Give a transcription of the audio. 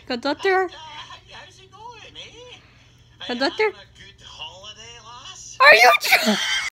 Conductor? How's it going, eh? Conductor? Having a good holiday, lass? Are you